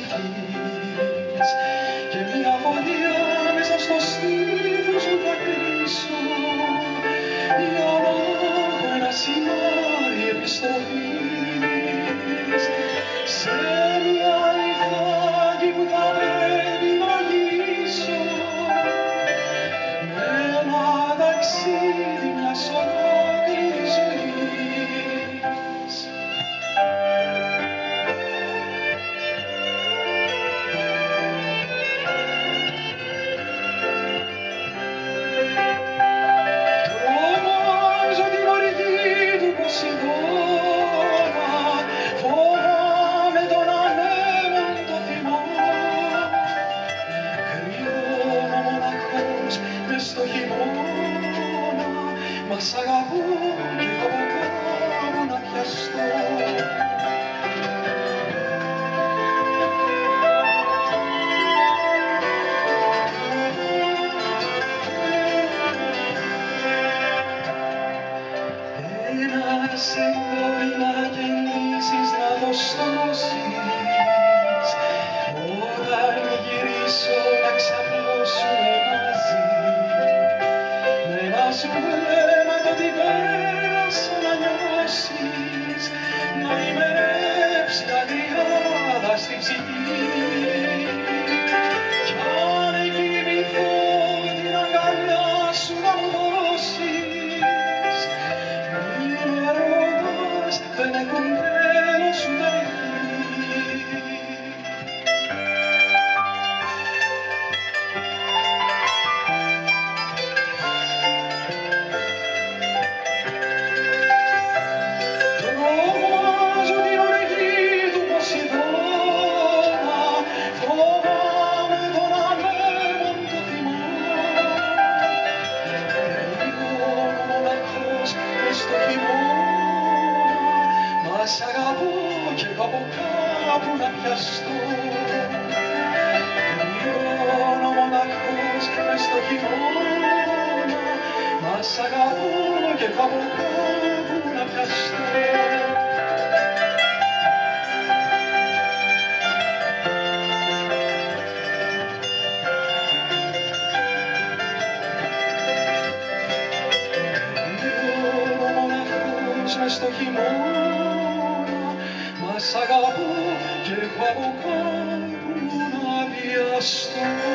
ψυχής και μια φωτιά μέσα στο στήθος μου θα κλείσω για να έχω ένα σημάδι επιστροφής σε μια λιθάκι που θα πρέπει να γυρίσω με ένα ταξίδι μιας ολόκληρης ζωής. Τρομάζω την οργή του Ποσειδώνα, φοβάμαι τον ανέμοντο θυμό. Κρυώνω μοναχός μες στο χειμώνα, μα σ' αγαπώ κι έχω από κάπου να πιαστώ. Ένα σεντόρι να κεντήσεις να το στρώσεις όταν γυρίσω να ξαπλώσουμε μαζί με ένα σου βλέμμα το τι πέρασα να νιώσεις να ημερέψει τα κρυάδα στην ψυχή κι αν κοιμηθώ την αγκαλιά σου να μου δώσεις μην με ρωτάς, δεν έχουν τέλος ούτε αρχή. Τρομάζω την οργή του Ποσειδώνα, φοβάμαι τον ανέμοντο θυμό. Κρυώνω μοναχός μες στο χειμώνα, μα σ' αγαπώ κι έχω από κάπου να πιαστώ. Κρυώνω μοναχός μες στο χειμώνα, μα σ' αγαπώ κι έχω από κάπου να πιαστώ. Κρυώνω μοναχός μες στο χειμώνα, μα σ' αγαπώ κι έχω από κάπου να πιαστώ.